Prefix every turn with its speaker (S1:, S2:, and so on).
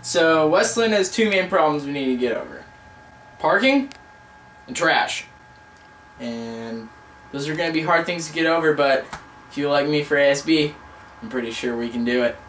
S1: So Westland has two main problems we need to get over. Parking and trash. And those are going to be hard things to get over, but if you like me for ASB, I'm pretty sure we can do it.